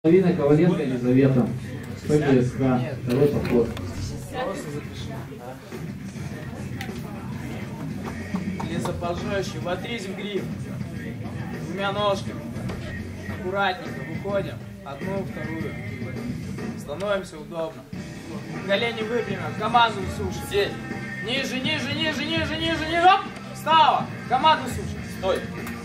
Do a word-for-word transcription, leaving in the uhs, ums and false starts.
Половина Коваленко Елизавета. ПГСК. Второй поход. Лесопожающий, вотрись в гриф. Двумя ножками. Аккуратненько выходим. Одну, вторую. Становимся удобно. Колени выпрямим. Команду суши. Здесь. Ниже, ниже, ниже, ниже, ниже, ниже. Оп! Встала. Команду суши. Стой.